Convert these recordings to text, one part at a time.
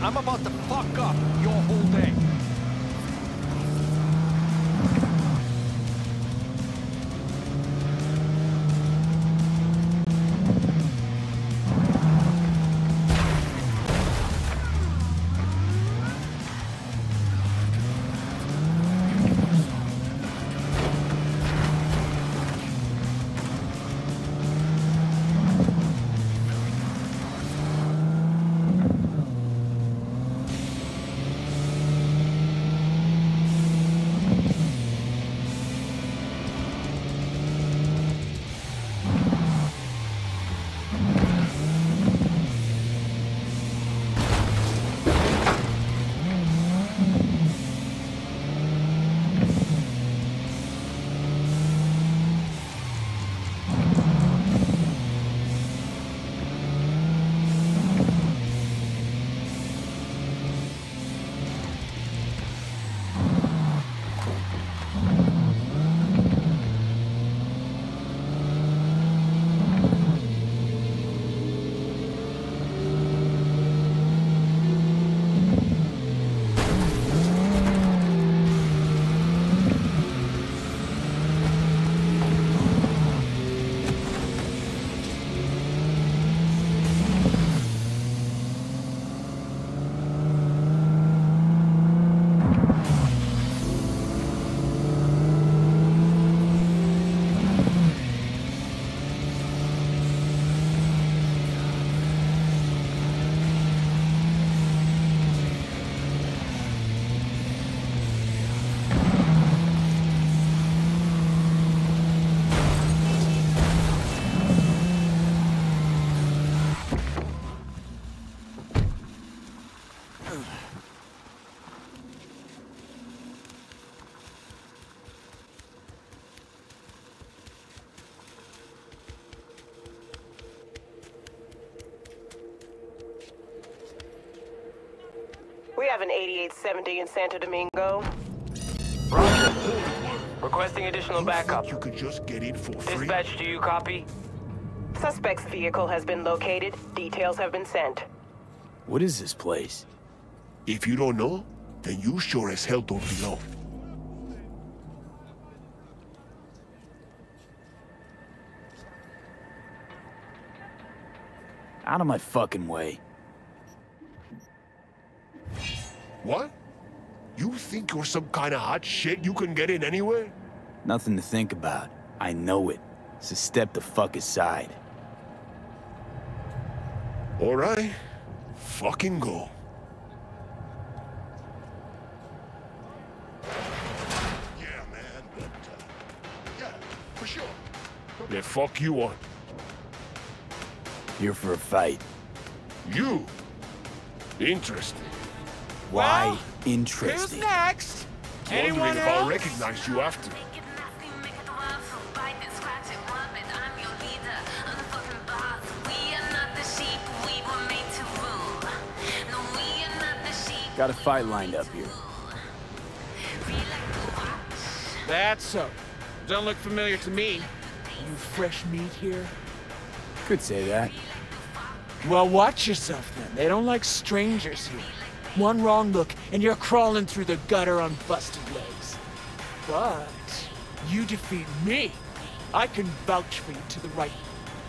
I'm about to fuck up your whole day. We have an 8870 in Santo Domingo. Roger. Requesting additional backup. You could just get in for free. Dispatch, do you copy? Suspect's vehicle has been located. Details have been sent. What is this place? If you don't know, then you sure as hell don't belong. Out of my fucking way. What? You think you're some kind of hot shit you can get in anywhere? Nothing to think about. I know it. So step the fuck aside. All right. Fucking go. Yeah, man, but, yeah, for sure. Yeah, fuck you on. Here for a fight. You? Interesting. Why Well, interesting? Who's next? Wondering Anyone if I'll else? recognize you after. Got a fight lined up here. That's so. Don't look familiar to me. You fresh meat here? Could say that. Well, watch yourself then. They don't like strangers here. One wrong look, and you're crawling through the gutter on busted legs. But you defeat me. I can vouch for you to the right.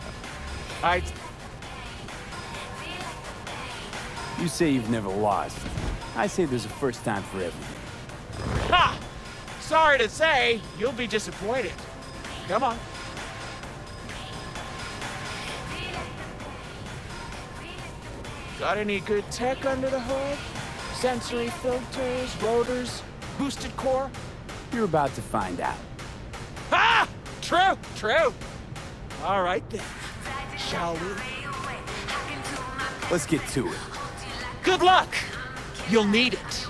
You say you've never lost. I say there's a first time for everything. Ha! Sorry to say, you'll be disappointed. Come on. Got any good tech under the hood? Sensory filters, rotors, boosted core? You're about to find out. Ha! True, true. All right then. Shall we? Let's get to it. Good luck! You'll need it.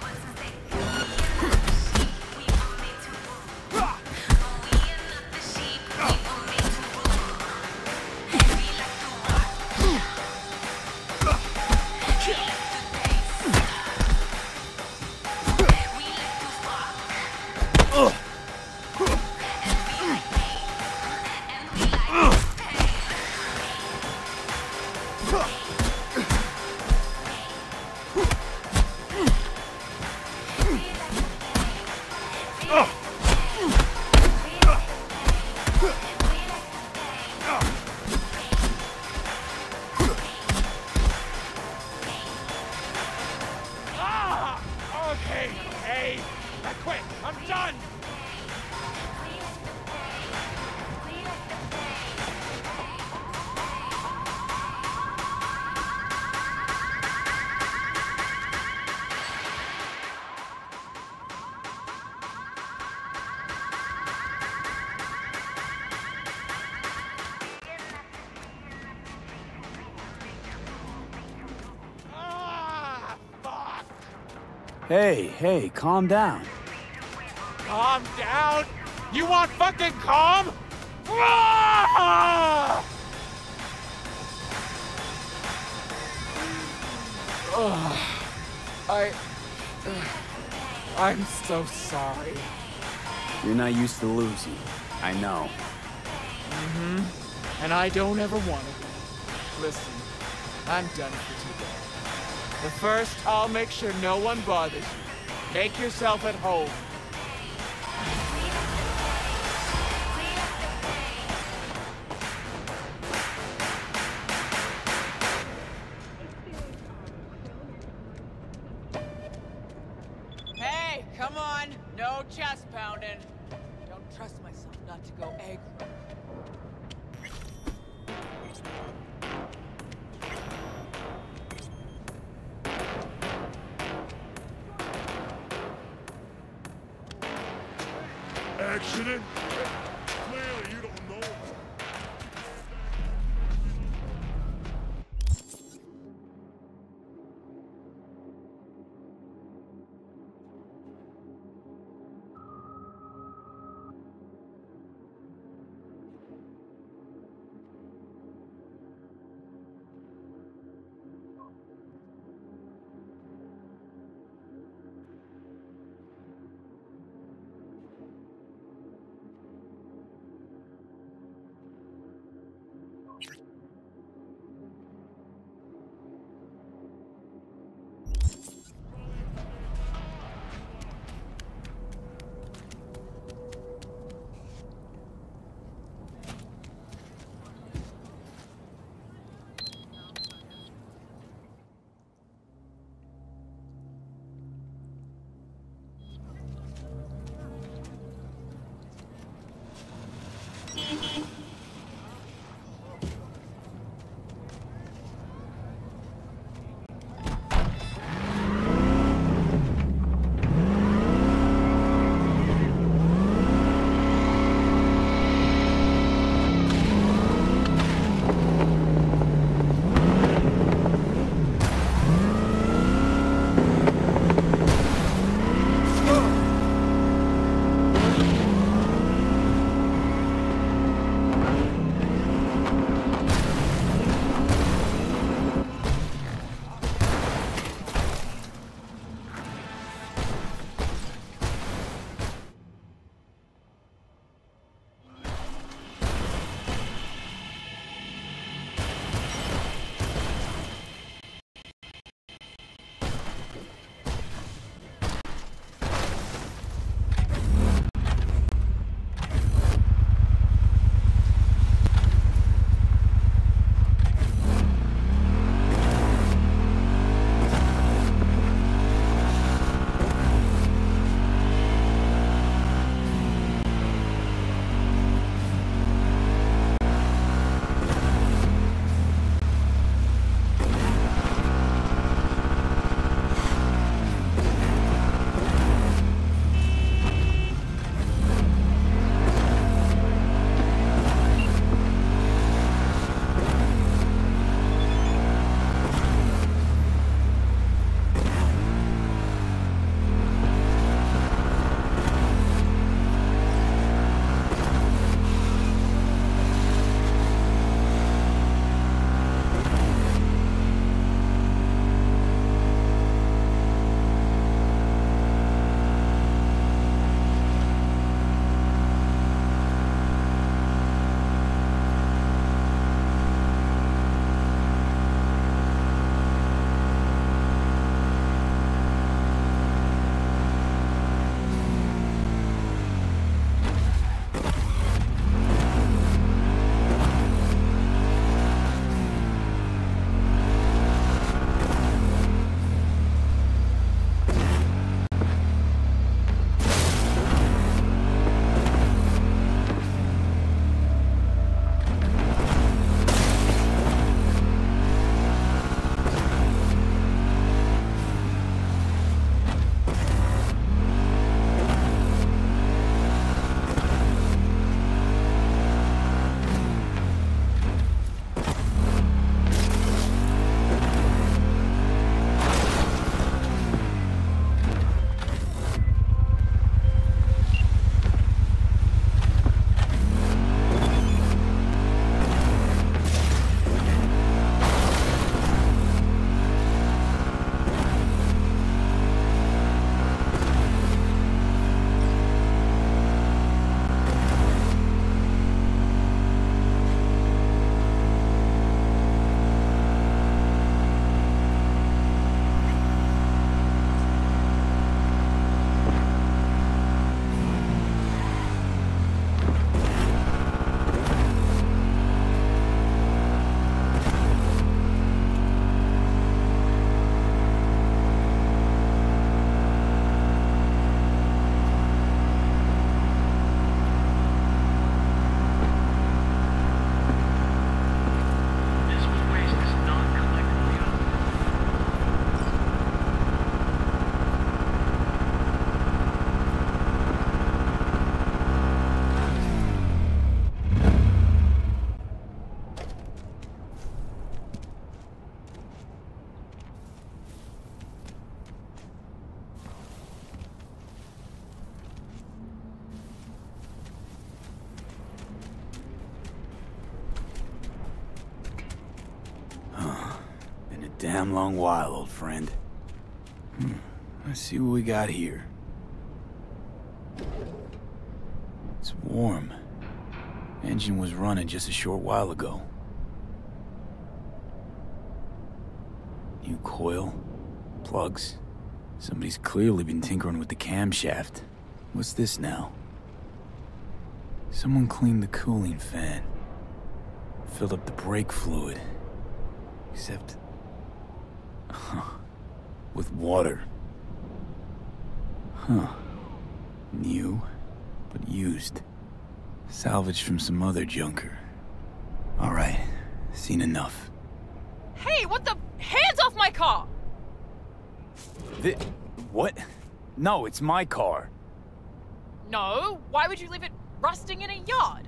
Hey, calm down. Calm down? You want fucking calm? Ah! I'm so sorry. You're not used to losing. I know. And I don't ever want to be. Listen, I'm done for today. But first, I'll make sure no one bothers you. Make yourself at home. Hey, come on! No chest pounding. Don't trust myself not to go aggro. Accident? Clearly you don't know. damn long while, old friend. Let's see what we got here. It's warm. Engine was running just a short while ago. New coil, plugs. Somebody's clearly been tinkering with the camshaft. What's this now? Someone cleaned the cooling fan. Filled up the brake fluid. Except... with water. New, but used. Salvaged from some other junker. Alright, seen enough. Hey, what the? Hands off my car! What? No, it's my car. No, why would you leave it rusting in a yard?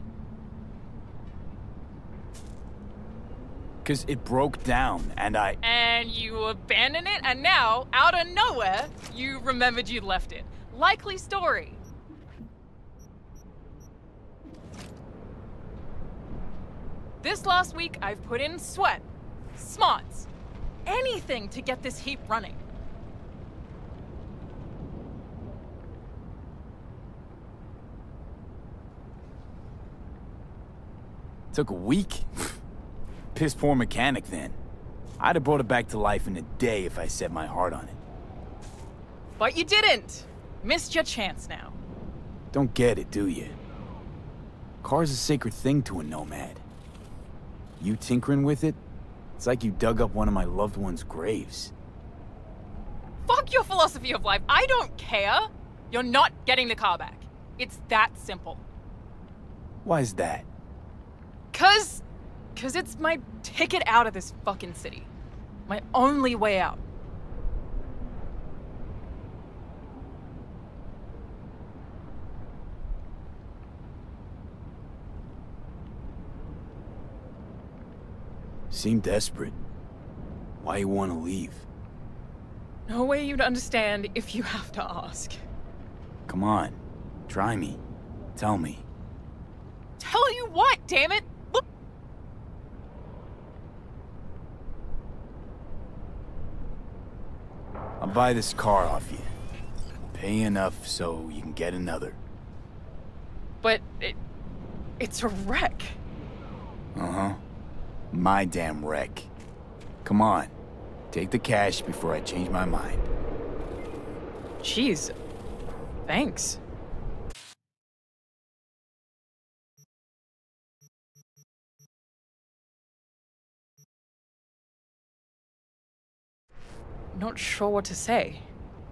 Because it broke down, and I... And you abandoned it, and now, out of nowhere, you remembered you'd left it. Likely story. This last week, I've put in sweat, smarts, anything to get this heap running. Took a week? Piss poor mechanic then. I'd have brought it back to life in a day if I set my heart on it. But you didn't. Missed your chance now. Don't get it, do you? Car's a sacred thing to a nomad. You tinkering with it? It's like you dug up one of my loved ones' graves. Fuck your philosophy of life. I don't care. You're not getting the car back. It's that simple. Why's that? Cause it's my ticket out of this fucking city. My only way out. Seem desperate. Why you want to leave? No way you'd understand if you have to ask. Come on. Try me. Tell me. Tell you what, damn it! Look. I'll buy this car off you. Pay enough so you can get another. But it's a wreck. Uh-huh. My damn wreck. Come on. Take the cash before I change my mind. Jeez. Thanks. Not sure what to say.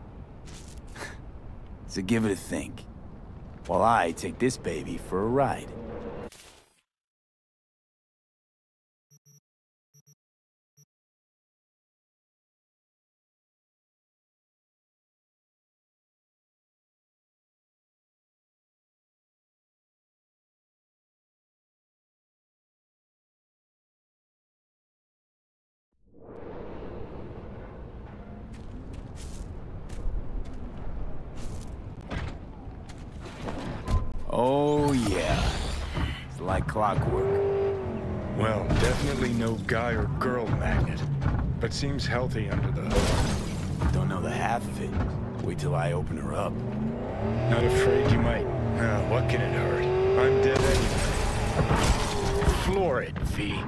So give it a think. While I take this baby for a ride. Oh, yeah. It's like clockwork. Well, definitely no guy or girl magnet. But seems healthy under the hood. Don't know the half of it. Wait till I open her up. Not afraid you might. What can it hurt? I'm dead anyway. Floor it, V.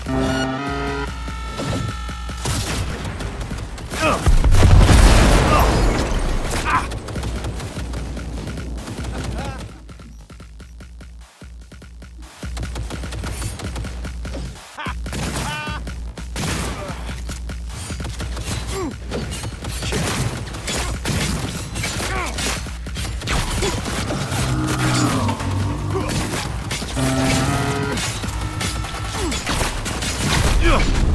Ugh!